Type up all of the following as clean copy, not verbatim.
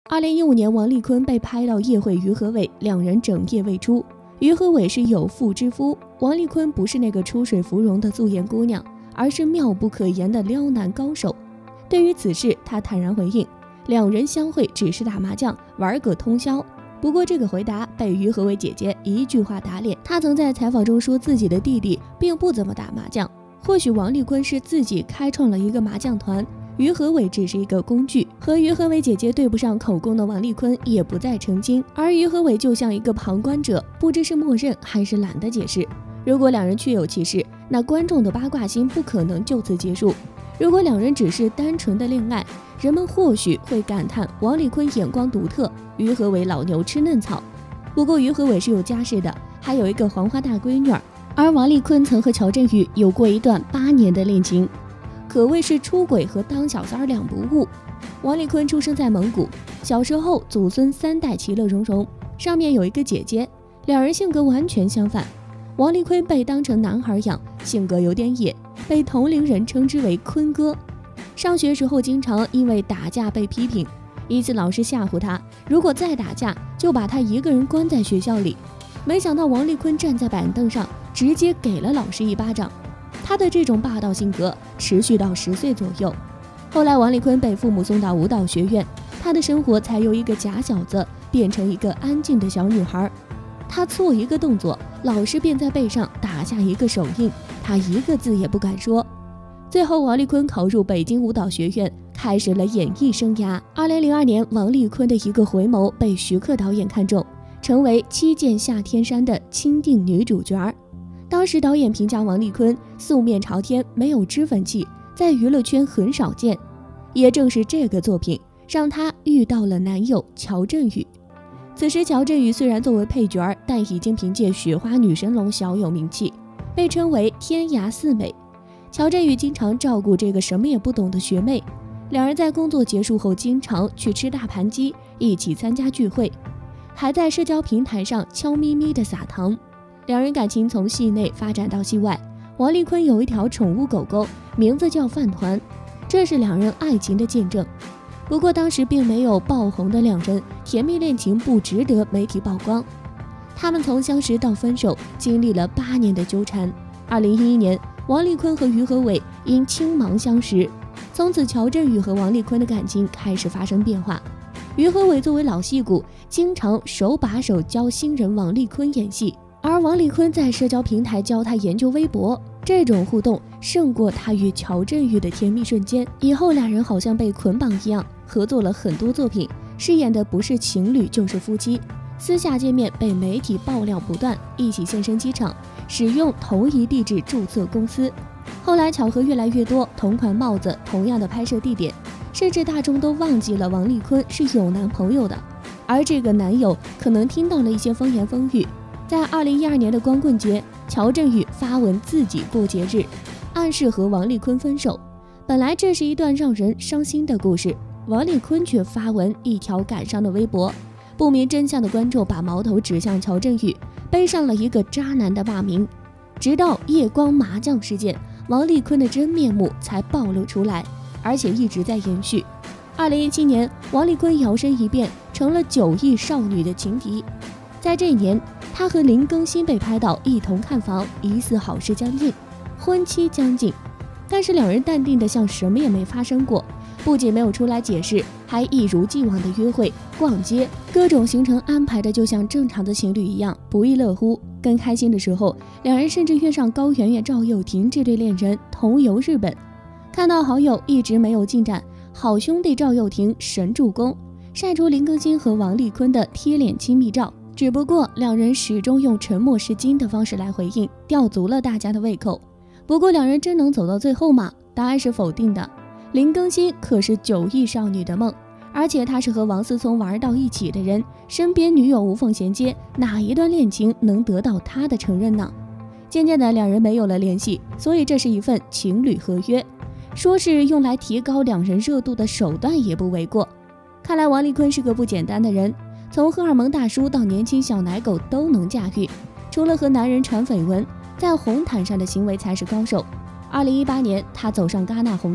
2015年，王丽坤被拍到夜会于和伟，两人整夜未出。于和伟是有妇之夫，王丽坤不是那个出水芙蓉的素颜姑娘，而是妙不可言的撩男高手。对于此事，他坦然回应，两人相会只是打麻将，玩个通宵。不过这个回答被于和伟姐姐一句话打脸，她曾在采访中说自己的弟弟并不怎么打麻将，或许王丽坤是自己开创了一个麻将团，于和伟只是一个工具。和于和伟姐姐对不上口供的王丽坤也不再澄清，而于和伟就像一个旁观者，不知是默认还是懒得解释。如果两人确有其事，那观众的八卦心不可能就此结束。如果两人只是单纯的恋爱，人们或许会感叹王丽坤眼光独特，于和伟老牛吃嫩草。不过于和伟是有家室的，还有一个黄花大闺女儿，而王丽坤曾和乔振宇有过一段8年的恋情，可谓是出轨和当小三两不误。王丽坤出生在蒙古，小时候祖孙3代其乐融融，上面有一个姐姐，两人性格完全相反。王丽坤被当成男孩养，性格有点野，被同龄人称之为坤哥。上学时候经常因为打架被批评，一次老师吓唬他，如果再打架就把他一个人关在学校里。没想到王丽坤站在板凳上，直接给了老师一巴掌。他的这种霸道性格持续到10岁左右。后来王丽坤被父母送到舞蹈学院，他的生活才由一个假小子变成一个安静的小女孩。他错一个动作，老师便在背上打下一个手印，他一个字也不敢说。最后王丽坤考入北京舞蹈学院，开始了演艺生涯。2002年，王丽坤的一个回眸被徐克导演看中，成为《七剑下天山》的钦定女主角。当时导演评价王丽坤素面朝天，没有脂粉气，在娱乐圈很少见。也正是这个作品让她遇到了男友乔振宇。此时乔振宇虽然作为配角，但已经凭借《雪花女神龙》小有名气，被称为天涯四美。乔振宇经常照顾这个什么也不懂的学妹，两人在工作结束后经常去吃大盘鸡，一起参加聚会，还在社交平台上悄咪咪的撒糖。两人感情从戏内发展到戏外，王丽坤有一条宠物狗狗，名字叫饭团，这是两人爱情的见证。不过当时并没有爆红的两人，甜蜜恋情不值得媒体曝光。他们从相识到分手，经历了8年的纠缠。2011年，王丽坤和于和伟因青盲相识，从此乔振宇和王丽坤的感情开始发生变化。于和伟作为老戏骨，经常手把手教新人王丽坤演戏，而王丽坤在社交平台教他研究微博，这种互动胜过他与乔振宇的甜蜜瞬间。以后两人好像被捆绑一样，合作了很多作品，饰演的不是情侣就是夫妻。私下见面被媒体爆料不断，一起现身机场，使用同一地址注册公司。后来巧合越来越多，同款帽子，同样的拍摄地点，甚至大众都忘记了王丽坤是有男朋友的。而这个男友可能听到了一些风言风语。在2012年的光棍节，乔振宇发文自己过节日，暗示和王丽坤分手。本来这是一段让人伤心的故事，王丽坤却发文一条感伤的微博。不明真相的观众把矛头指向乔振宇，背上了一个渣男的骂名。直到夜光麻将事件，王丽坤的真面目才暴露出来，而且一直在延续。2017年，王丽坤摇身一变成了9亿少女的情敌。在这一年，她和林更新被拍到一同看房，疑似好事将近，婚期将近，但是两人淡定的像什么也没发生过，不仅没有出来解释，还一如既往的约会、逛街，各种行程安排的就像正常的情侣一样，不亦乐乎。更开心的时候，两人甚至约上高圆圆、赵又廷这对恋人同游日本。看到好友一直没有进展，好兄弟赵又廷神助攻，晒出林更新和王丽坤的贴脸亲密照。只不过两人始终用沉默是金的方式来回应，吊足了大家的胃口。不过两人真能走到最后吗？答案是否定的。林更新可是9亿少女的梦，而且他是和王思聪玩到一起的人，身边女友无缝衔接，哪一段恋情能得到他的承认呢？渐渐的两人没有了联系，所以这是一份情侣合约，说是用来提高两人热度的手段也不为过。看来王丽坤是个不简单的人，从荷尔蒙大叔到年轻小奶狗都能驾驭，除了和男人传绯闻，在红毯上的行为才是高手。2018年，他走上戛纳红毯，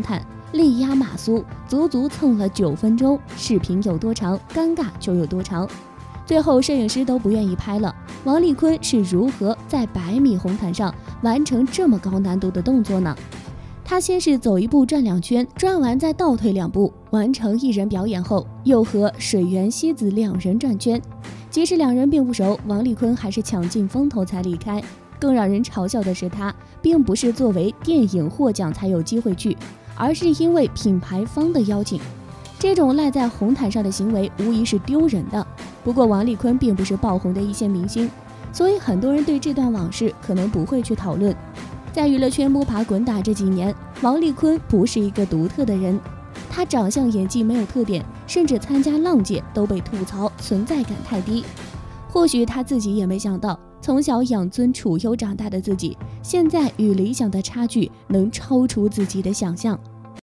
力压马苏，足足蹭了9分钟，视频有多长，尴尬就有多长。最后摄影师都不愿意拍了，王丽坤是如何在100米红毯上完成这么高难度的动作呢？他先是走1步转2圈，转完再倒退2步，完成1人表演后，又和水原希子2人转圈。即使2人并不熟，王丽坤还是抢尽风头才离开。更让人嘲笑的是，他并不是作为电影获奖才有机会去，而是因为品牌方的邀请。这种赖在红毯上的行为无疑是丢人的。不过王丽坤并不是爆红的一线明星，所以很多人对这段往事可能不会去讨论。在娱乐圈摸爬滚打这几年，王丽坤不是一个独特的人，他长相演技没有特点，甚至参加浪姐都被吐槽存在感太低。或许他自己也没想到，从小养尊处优长大的自己，现在与理想的差距能超出自己的想象。